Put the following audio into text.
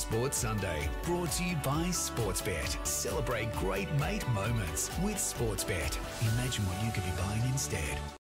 Sports Sunday, brought to you by Sportsbet. Celebrate great mate moments with Sportsbet. Imagine what you could be buying instead.